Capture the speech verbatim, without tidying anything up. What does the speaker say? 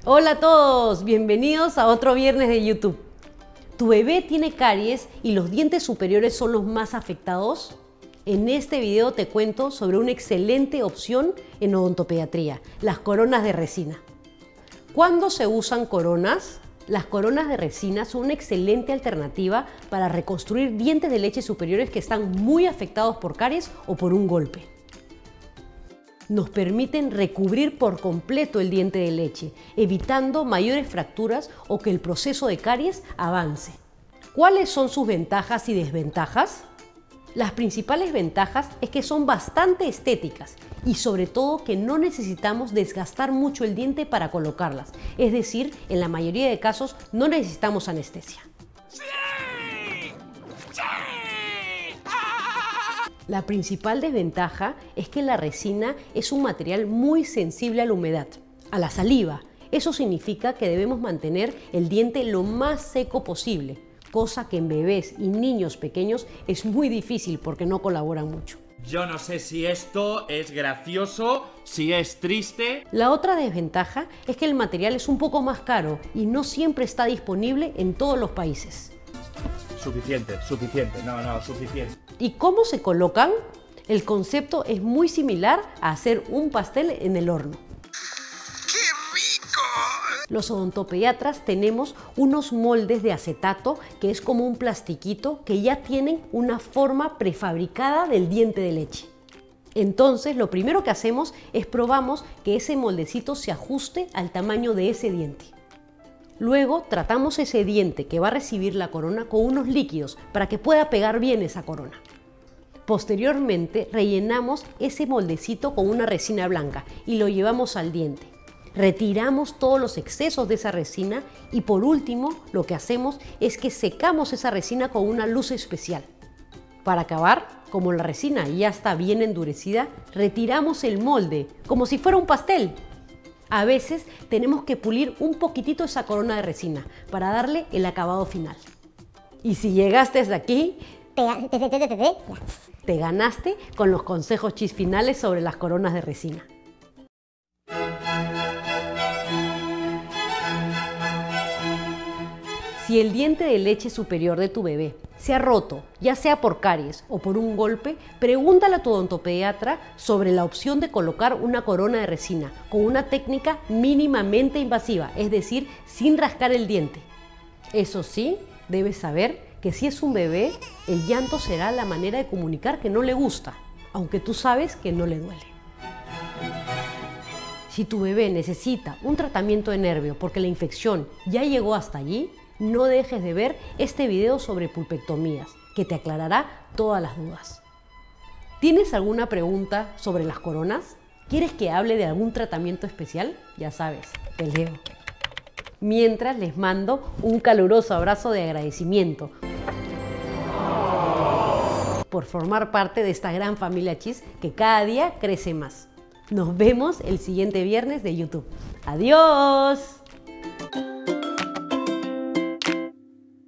Hola a todos, bienvenidos a otro viernes de YouTube. ¿Tu bebé tiene caries y los dientes superiores son los más afectados? En este video te cuento sobre una excelente opción en odontopediatría, las coronas de resina. ¿Cuándo se usan coronas? Las coronas de resina son una excelente alternativa para reconstruir dientes de leche superiores que están muy afectados por caries o por un golpe. Nos permiten recubrir por completo el diente de leche, evitando mayores fracturas o que el proceso de caries avance. ¿Cuáles son sus ventajas y desventajas? Las principales ventajas es que son bastante estéticas y sobre todo que no necesitamos desgastar mucho el diente para colocarlas, es decir, en la mayoría de casos no necesitamos anestesia. La principal desventaja es que la resina es un material muy sensible a la humedad, a la saliva. Eso significa que debemos mantener el diente lo más seco posible, cosa que en bebés y niños pequeños es muy difícil porque no colaboran mucho. Yo no sé si esto es gracioso, si es triste. La otra desventaja es que el material es un poco más caro y no siempre está disponible en todos los países. Suficiente, suficiente, no, no, suficiente. ¿Y cómo se colocan? El concepto es muy similar a hacer un pastel en el horno. ¡Qué rico! Los odontopediatras tenemos unos moldes de acetato que es como un plastiquito que ya tienen una forma prefabricada del diente de leche. Entonces lo primero que hacemos es probamos que ese moldecito se ajuste al tamaño de ese diente. Luego tratamos ese diente que va a recibir la corona con unos líquidos para que pueda pegar bien esa corona. Posteriormente rellenamos ese moldecito con una resina blanca y lo llevamos al diente. Retiramos todos los excesos de esa resina y por último lo que hacemos es que secamos esa resina con una luz especial. Para acabar, como la resina ya está bien endurecida, retiramos el molde como si fuera un pastel. A veces tenemos que pulir un poquitito esa corona de resina para darle el acabado final. Y si llegaste hasta aquí, Te, te, te, te, te, te. te ganaste con los consejos chis finales sobre las coronas de resina. Si el diente de leche superior de tu bebé se ha roto, ya sea por caries o por un golpe, pregúntale a tu odontopediatra sobre la opción de colocar una corona de resina con una técnica mínimamente invasiva, es decir, sin rascar el diente. Eso sí, debes saber que si es un bebé, el llanto será la manera de comunicar que no le gusta, aunque tú sabes que no le duele. Si tu bebé necesita un tratamiento de nervio porque la infección ya llegó hasta allí, no dejes de ver este video sobre pulpectomías, que te aclarará todas las dudas. ¿Tienes alguna pregunta sobre las coronas? ¿Quieres que hable de algún tratamiento especial? Ya sabes, te leo. Mientras les mando un caluroso abrazo de agradecimiento por formar parte de esta gran familia Chis que cada día crece más. Nos vemos el siguiente viernes de YouTube. ¡Adiós!